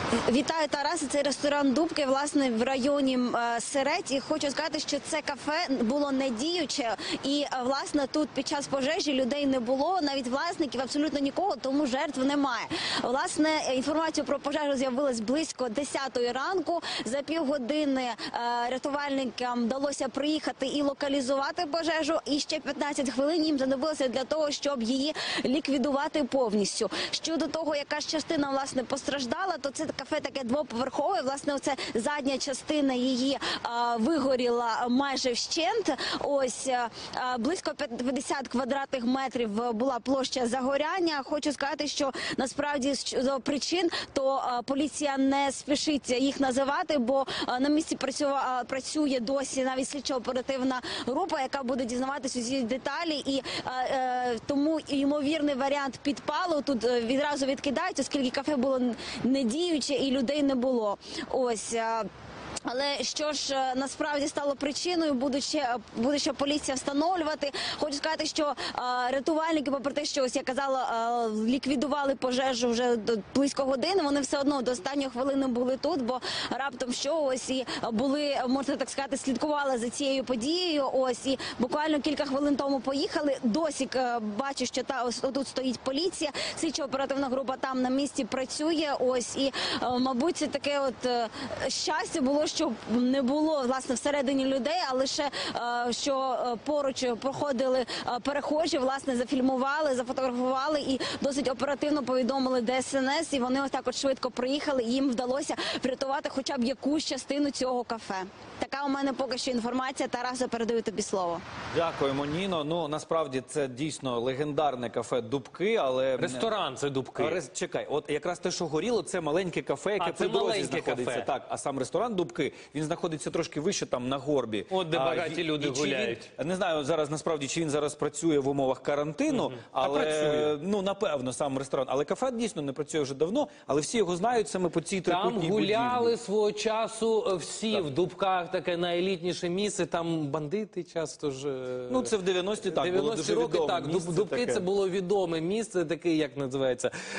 Вітаю, Тарасе. Це ресторан «Дубки», власне, в районі Сирець. І хочу сказати, що це кафе було недіюче. І, власне, тут під час пожежі людей не було, навіть власників, абсолютно нікого, тому жертв немає. Власне, інформацію про пожежу з'явилась близько 10-ї ранку. За півгодини рятувальникам вдалося приїхати і локалізувати пожежу. І ще 15 хвилин їм знадобилося для того, щоб її ліквідувати повністю. Щодо того, яка ж частина, власне, постраждала, то це кафе таке двоповерхове. Власне, оце задня частина її вигоріла майже вщент. Ось близько 50 квадратних метрів була площа загоряння. Хочу сказати, що насправді з причин то поліція не спішить їх називати, бо на місці працює досі навіть слідчо-оперативна група, яка буде дізнаватися усі деталі. І тому ймовірний варіант підпалу тут відразу відкидають, оскільки кафе було недіюче і людей не було. Ось. Але що ж насправді стало причиною, буде ще поліція встановлювати. Хочу сказати, що рятувальники, попри те, що, ось я казала, ліквідували пожежу вже близько години, вони все одно до останньої хвилини були тут, бо раптом що ось і були, можна так сказати, слідкували за цією подією. Ось і буквально кілька хвилин тому поїхали. Досі бачу, що тут стоїть поліція, слідчо-оперативна група там на місці працює. Ось і, мабуть, це таке от щастя було, що не було, власне, всередині людей, а лише, що поруч проходили перехожі, власне, зафільмували, зафотографували і досить оперативно повідомили ДСНС, і вони ось так от швидко приїхали, і їм вдалося врятувати хоча б якусь частину цього кафе. Така у мене поки що інформація. Тарасе, передаю тобі слово. Дякуємо, Ніно. Ну, насправді, це дійсно легендарне кафе «Дубки», але... Ресторан це «Дубки». Чекай, от якраз те, що горіло, це маленьке кафе, яке по дорозі знаходиться. Кафе. Так, а сам ресторан «Дубки», він знаходиться трошки вище, там, на горбі. От де багаті люди гуляють. Не знаю зараз, насправді, чи він зараз працює в умовах карантину, але, ну, напевно, сам ресторан. Але кафе дійсно не працює вже давно, але всі його знають саме по цій трикутній будівлі. Там гуляли свого часу всі в Дубках, таке найелітніше місце, там бандити часто ж... Ну, це в 90-ті, так, було дуже відоме місце. Дубки – це було відоме місце, таке, як називається...